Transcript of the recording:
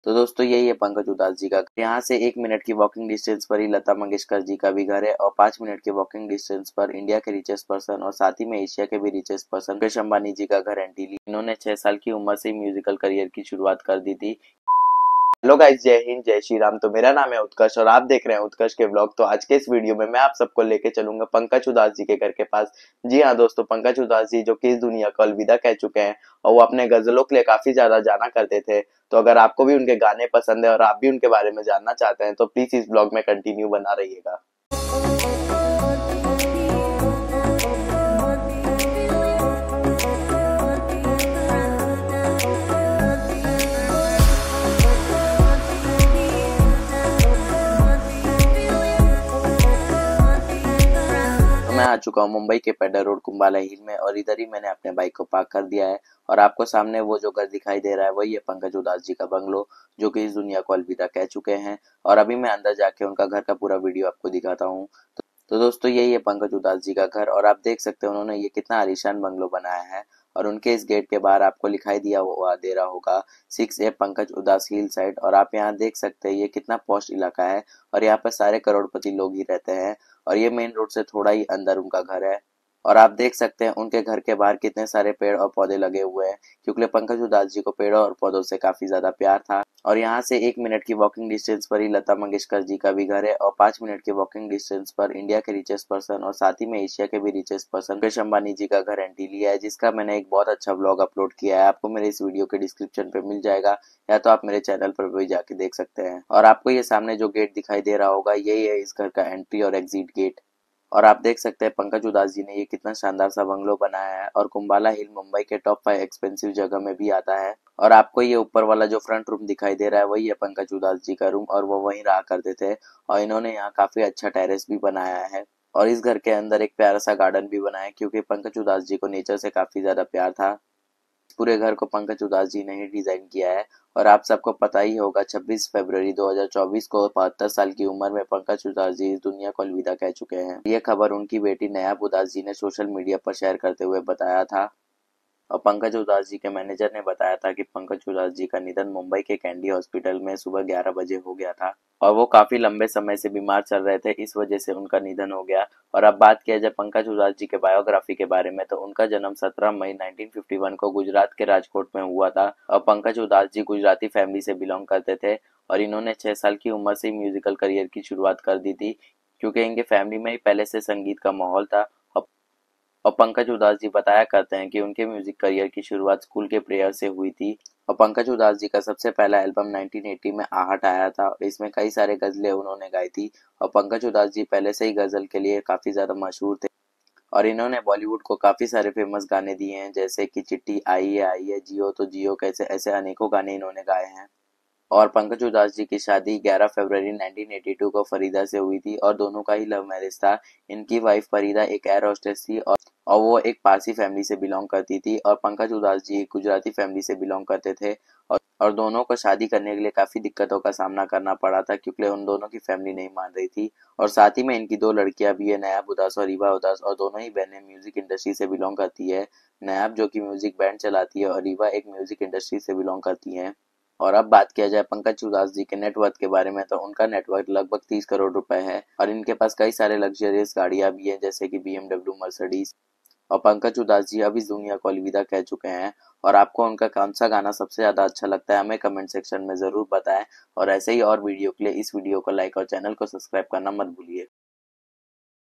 तो दोस्तों यही है पंकज उधास जी का घर। यहाँ से 1 मिनट की वॉकिंग डिस्टेंस पर ही लता मंगेशकर जी का भी घर है और 5 मिनट की वॉकिंग डिस्टेंस पर इंडिया के रिचेस्ट पर्सन और साथ ही में एशिया के भी रिचेस्ट पर्सन मुकेश अंबानी जी का घर है टीली। इन्होंने 6 साल की उम्र से म्यूजिकल करियर की शुरुआत कर दी थी। हेलो गाइस, जय हिंद जय श्री राम। तो मेरा नाम है उत्कर्ष और आप देख रहे हैं उत्कर्ष के ब्लॉग। तो आज के इस वीडियो में मैं आप सबको लेके चलूंगा पंकज उधास जी के घर के पास। जी हाँ दोस्तों, पंकज उधास जी जो कि इस दुनिया को अलविदा कह चुके हैं और वो अपने गजलों के लिए काफी ज्यादा जाना करते थे। तो अगर आपको भी उनके गाने पसंद है और आप भी उनके बारे में जानना चाहते हैं तो प्लीज इस ब्लॉग में कंटिन्यू बना रहिएगा। मैं आ चुका हूँ मुंबई के पेडर रोड कुंबाला हिल में और इधर ही मैंने अपने बाइक को पार्क कर दिया है। और आपको सामने वो जो घर दिखाई दे रहा है वही है पंकज उधास जी का बंगलो, जो कि इस दुनिया को अलविदा कह चुके हैं। और अभी मैं अंदर जाके उनका घर का पूरा वीडियो आपको दिखाता हूँ। तो दोस्तों यही है पंकज उधास जी का घर और आप देख सकते हैं उन्होंने ये कितना आलीशान बंगलो बनाया है। और उनके इस गेट के बाहर आपको लिखाई दिया हुआ दे रहा होगा 6A Pankaj Udhas hill side. और आप यहाँ देख सकते हैं ये कितना पॉश इलाका है और यहाँ पर सारे करोड़पति लोग ही रहते हैं। और ये मेन रोड से थोड़ा ही अंदर उनका घर है। और आप देख सकते हैं उनके घर के बाहर कितने सारे पेड़ और पौधे लगे हुए हैं, क्योंकि पंकज उधास जी को पेड़ों और पौधों से काफी ज्यादा प्यार था। और यहाँ से 1 मिनट की वॉकिंग डिस्टेंस पर ही लता मंगेशकर जी का भी घर है और 5 मिनट की वॉकिंग डिस्टेंस पर इंडिया के रिचेस्ट पर्सन और साथ ही में एशिया के भी रिचेस्ट पर्सन मुकेश अंबानी जी का घर एंटीली है, जिसका मैंने एक बहुत अच्छा व्लॉग अपलोड किया है। आपको मेरे इस वीडियो के डिस्क्रिप्शन पे मिल जाएगा या तो आप मेरे चैनल पर भी जाके देख सकते हैं। और आपको ये सामने जो गेट दिखाई दे रहा होगा यही है इस घर का एंट्री और एग्जिट गेट। और आप देख सकते हैं पंकज उधास जी ने ये कितना शानदार सा बंगलो बनाया है और कुंबाला हिल मुंबई के टॉप 5 एक्सपेंसिव जगह में भी आता है। और आपको ये ऊपर वाला जो फ्रंट रूम दिखाई दे रहा है वही है पंकज उधास जी का रूम और वो वहीं रहा करते थे। और इन्होंने यहाँ काफी अच्छा टेरेस भी बनाया है और इस घर के अंदर एक प्यारा सा गार्डन भी बनाया है, क्योंकि पंकज उधास जी को नेचर से काफी ज्यादा प्यार था। पूरे घर को पंकज उधास जी ने ही डिजाइन किया है। और आप सबको पता ही होगा 26 फरवरी 2024 को 72 साल की उम्र में पंकज उधास जी इस दुनिया को अलविदा कह चुके हैं। ये खबर उनकी बेटी नयाब उधास जी ने सोशल मीडिया पर शेयर करते हुए बताया था। और पंकज उधास जी के मैनेजर ने बताया था कि पंकज उधास जी का निधन मुंबई के कैंडी हॉस्पिटल में सुबह 11 बजे हो गया था और वो काफी लंबे समय से बीमार चल रहे थे, इस वजह से उनका निधन हो गया। और अब बात किया जाए पंकज उधास जी के बायोग्राफी के बारे में तो उनका जन्म 17 मई 1951 को गुजरात के राजकोट में हुआ था। और पंकज उधास जी गुजराती फैमिली से बिलोंग करते थे और इन्होंने 6 साल की उम्र से म्यूजिकल करियर की शुरुआत कर दी थी, क्योंकि इनके फैमिली में ही पहले से संगीत का माहौल था। और पंकज उधास जी बताया करते हैं कि उनके म्यूजिक करियर की शुरुआत स्कूल के प्रेयर से हुई थी। और पंकज उधास जी का सबसे पहला एल्बम 1980 में आहट आया था और इसमें कई सारे गजलें उन्होंने गाई थी। और पंकज उधास जी पहले से ही गजल के लिए काफी ज्यादा मशहूर थे और इन्होंने बॉलीवुड को काफी सारे फेमस गाने दिए हैं, जैसे कि चिट्ठी आई है, जियो तो जियो कैसे, ऐसे अनेकों गाने इन्होंने गाए हैं। और पंकज उधास जी की शादी 11 फरवरी 1982 को फरीदा से हुई थी और दोनों का ही लव मैरिज था। इनकी वाइफ फरीदा एक एयर होस्टेस थी और वो एक पारसी फैमिली से बिलोंग करती थी और पंकज उधास जी गुजराती फैमिली से बिलोंग करते थे। और दोनों को शादी करने के लिए काफी दिक्कतों का सामना करना पड़ा था, क्योंकि उन दोनों की फैमिली नहीं मान रही थी। और साथ ही में इनकी 2 लड़कियां भी है, नयाब उदास और रीवा उदास, और दोनों ही बहनें म्यूजिक इंडस्ट्री से बिलोंग करती है। नयाब जो कि म्यूजिक बैंड चलाती है और रीवा एक म्यूजिक इंडस्ट्री से बिलोंग करती है। और अब बात किया जाए पंकज उधास जी के नेटवर्थ के बारे में तो उनका नेटवर्थ लगभग 30 करोड़ रुपए है और इनके पास कई सारे लग्जरियस गाड़ियां भी हैं, जैसे कि BMW, मर्सिडीज। और पंकज उधास जी अब इस दुनिया को अलविदा कह चुके हैं। और आपको उनका कौन सा गाना सबसे ज्यादा अच्छा लगता है हमें कमेंट सेक्शन में जरूर बताएं। और ऐसे ही और वीडियो के लिए इस वीडियो को लाइक और चैनल को सब्सक्राइब करना मत भूलिए।